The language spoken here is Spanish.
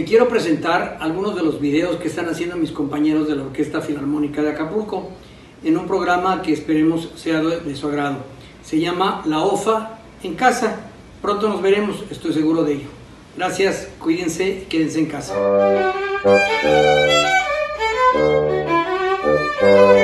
quiero presentar algunos de los videos que están haciendo mis compañeros de la Orquesta Filarmónica de Acapulco en un programa que esperemos sea de su agrado. Se llama La OFA en Casa. Pronto nos veremos, estoy seguro de ello. Gracias, cuídense y quédense en casa.